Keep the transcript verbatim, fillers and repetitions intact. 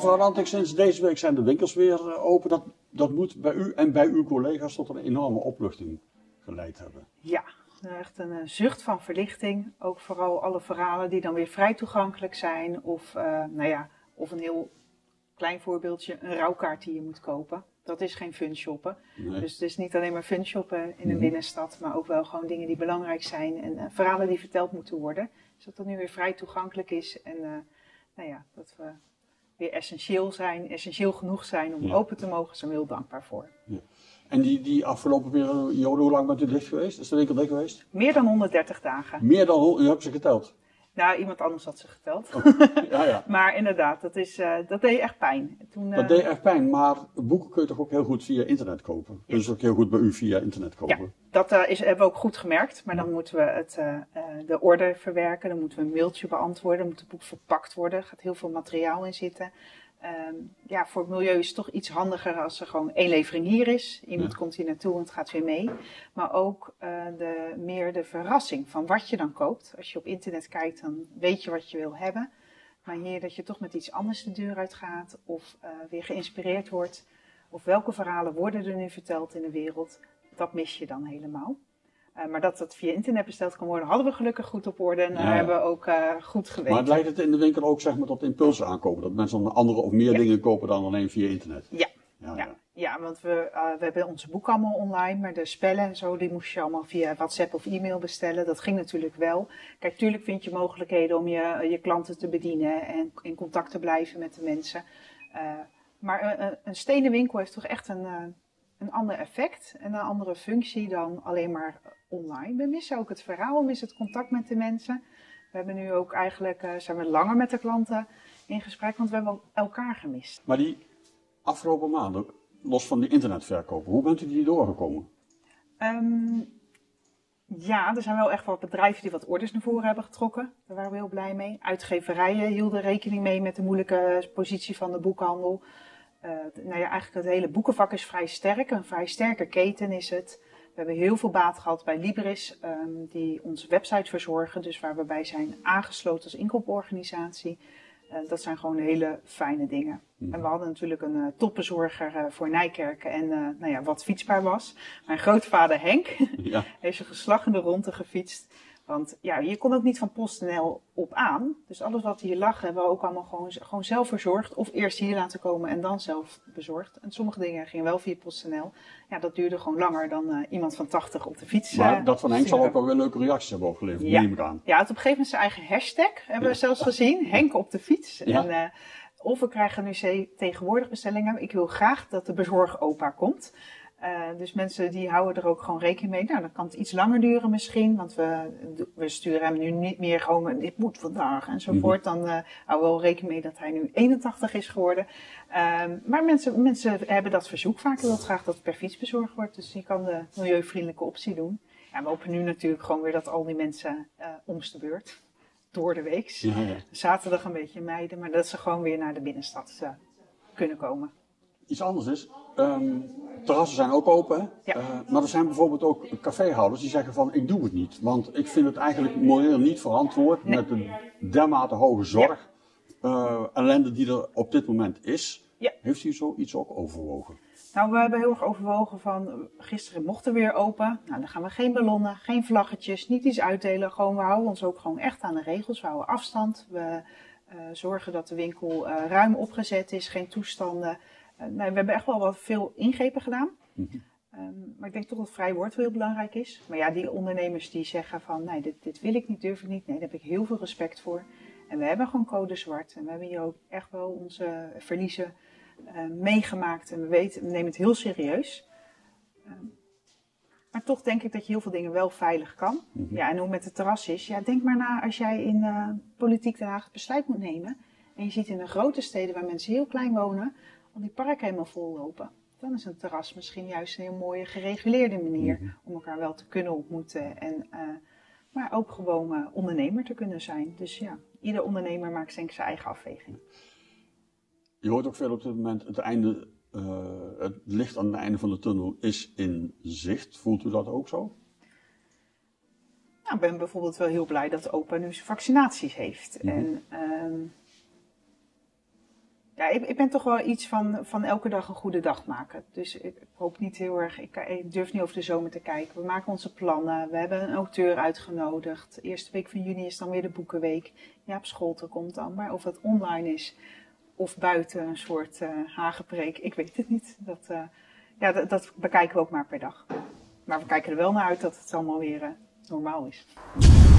Mevrouw Lanting, sinds deze week zijn de winkels weer open. Dat, dat moet bij u en bij uw collega's tot een enorme opluchting geleid hebben. Ja, echt een uh, zucht van verlichting. Ook vooral alle verhalen die dan weer vrij toegankelijk zijn. Of, uh, nou ja, of een heel klein voorbeeldje, een rouwkaart die je moet kopen. Dat is geen fun shoppen. Nee. Dus het is niet alleen maar fun shoppen in een mm-hmm. binnenstad, maar ook wel gewoon dingen die belangrijk zijn en uh, verhalen die verteld moeten worden. Dus dat dat nu weer vrij toegankelijk is en uh, nou ja, dat we weer essentieel zijn, essentieel genoeg zijn om ja. open te mogen, zijn we heel dankbaar voor. Ja. En die, die afgelopen periode, hoe lang bent u dicht geweest? Is de winkel dicht geweest? Meer dan honderddertig dagen. Meer dan, u hebt ze geteld? Nou, iemand anders had ze geteld. Oh, ja, ja. Maar inderdaad, dat, is, uh, dat deed echt pijn. Toen, uh... Dat deed echt pijn, maar boeken kun je toch ook heel goed via internet kopen? Ja. Dus ook heel goed bij u via internet kopen? Ja, dat uh, is, hebben we ook goed gemerkt. Maar dan moeten we het, uh, uh, de order verwerken, dan moeten we een mailtje beantwoorden, dan moet het boek verpakt worden. Er gaat heel veel materiaal in zitten. Um, ja, voor het milieu is het toch iets handiger als er gewoon één levering hier is. Iemand ja. komt hier naartoe en het gaat weer mee. Maar ook uh, de, meer de verrassing van wat je dan koopt. Als je op internet kijkt, dan weet je wat je wil hebben. Maar hier dat je toch met iets anders de deur uit gaat. Of uh, weer geïnspireerd wordt. Of welke verhalen worden er nu verteld in de wereld. Dat mis je dan helemaal. Uh, maar dat dat via internet besteld kan worden, hadden we gelukkig goed op orde en daar ja. hebben we ook uh, goed geweten. Maar leidt het in de winkel ook zeg maar, tot impulsen aankopen? Dat mensen dan andere of meer ja. dingen kopen dan alleen via internet? Ja, ja, ja. ja. ja want we, uh, we hebben onze boeken allemaal online, maar de spellen en zo, die moest je allemaal via WhatsApp of e-mail bestellen. Dat ging natuurlijk wel. Kijk, tuurlijk vind je mogelijkheden om je, je klanten te bedienen en in contact te blijven met de mensen. Uh, maar uh, een stenen winkel heeft toch echt een... Uh, een ander effect en een andere functie dan alleen maar online. We missen ook het verhaal, we missen het contact met de mensen. We hebben nu ook eigenlijk, uh, zijn we langer met de klanten in gesprek, want we hebben elkaar gemist. Maar die afgelopen maanden, los van die internetverkopen, hoe bent u die doorgekomen? Um, ja, er zijn wel echt wat bedrijven die wat orders naar voren hebben getrokken. Daar waren we heel blij mee. Uitgeverijen hielden rekening mee met de moeilijke positie van de boekhandel. Uh, nou ja, eigenlijk het hele boekenvak is vrij sterk, een vrij sterke keten is het. We hebben heel veel baat gehad bij Libris, um, die onze website verzorgen, dus waar we bij zijn aangesloten als inkooporganisatie. Uh, dat zijn gewoon hele fijne dingen. Mm. En we hadden natuurlijk een uh, topbezorger uh, voor Nijkerken en uh, nou ja, wat fietsbaar was. Mijn grootvader Henk ja. heeft zijn geslag in de ronde gefietst. Want ja, je kon ook niet van PostNL op aan. Dus alles wat hier lag hebben we ook allemaal gewoon, gewoon zelf verzorgd. Of eerst hier laten komen en dan zelf bezorgd. En sommige dingen gingen wel via PostNL. Ja, dat duurde gewoon langer dan uh, iemand van tachtig op de fiets. Maar uh, dat van Henk zal ook wel weer leuke reacties hebben opgeleverd, ja. neem ik aan. Ja, het op een gegeven moment zijn eigen hashtag hebben we zelfs gezien. Henk op de fiets. Ja. En, uh, of we krijgen nu tegenwoordig bestellingen. Ik wil graag dat de bezorgopa komt. Uh, dus mensen die houden er ook gewoon rekening mee. Nou, dan kan het iets langer duren misschien. Want we, we sturen hem nu niet meer gewoon, dit moet vandaag enzovoort. Mm-hmm. Dan uh, houden we wel rekening mee dat hij nu eenentachtig is geworden. Um, maar mensen, mensen hebben dat verzoek vaak. Ik wil graag dat het per fiets bezorgd wordt. Dus je kan de milieuvriendelijke optie doen. Ja, we hopen nu natuurlijk gewoon weer dat al die mensen uh, omste beurt. Door de weeks. Ja, ja. Zaterdag een beetje mijden. Maar dat ze gewoon weer naar de binnenstad uh, kunnen komen. Iets anders is, um, terrassen zijn ook open, hè? Ja. Uh, maar er zijn bijvoorbeeld ook caféhouders die zeggen van ik doe het niet. Want ik vind het eigenlijk moreel niet verantwoord nee. met de dermate hoge zorg, ja. uh, ellende die er op dit moment is. Ja. Heeft u zoiets ook overwogen? Nou, we hebben heel erg overwogen van, gisteren mochten we weer open. Nou, dan gaan we geen ballonnen, geen vlaggetjes, niet iets uitdelen. Gewoon, we houden ons ook gewoon echt aan de regels. We houden afstand. We uh, zorgen dat de winkel uh, ruim opgezet is, geen toestanden. Uh, nee, we hebben echt wel wat veel ingrepen gedaan. Mm-hmm. Um, maar ik denk toch dat vrij woord wel heel belangrijk is. Maar ja, die ondernemers die zeggen van, nee, dit, dit wil ik niet, durf ik niet. Nee, daar heb ik heel veel respect voor. En we hebben gewoon code zwart. En we hebben hier ook echt wel onze verliezen uh, meegemaakt. En we weten, we nemen het heel serieus. Um, maar toch denk ik dat je heel veel dingen wel veilig kan. Mm-hmm. Ja, en hoe met het terras is. Ja, denk maar na als jij in uh, politiek Den Haag het besluit moet nemen. En je ziet in de grote steden waar mensen heel klein wonen, al die parken helemaal vol lopen. Dan is een terras misschien juist een heel mooie gereguleerde manier mm-hmm. om elkaar wel te kunnen ontmoeten. En, uh, maar ook gewoon uh, ondernemer te kunnen zijn. Dus ja, ieder ondernemer maakt denk ik zijn eigen afweging. Je hoort ook veel op dit moment, het, einde, uh, het licht aan het einde van de tunnel is in zicht. Voelt u dat ook zo? Nou, ik ben bijvoorbeeld wel heel blij dat OPA nu zijn vaccinaties heeft. Mm-hmm. En, um, Ja, ik, ik ben toch wel iets van, van elke dag een goede dag maken. Dus ik, ik hoop niet heel erg, ik, ik durf niet over de zomer te kijken. We maken onze plannen, we hebben een auteur uitgenodigd. De eerste week van juni is dan weer de boekenweek. Jaap Scholten komt dan, maar of het online is of buiten een soort uh, hagepreek, ik weet het niet. Dat, uh, ja, dat, dat bekijken we ook maar per dag. Maar we kijken er wel naar uit dat het allemaal weer uh, normaal is.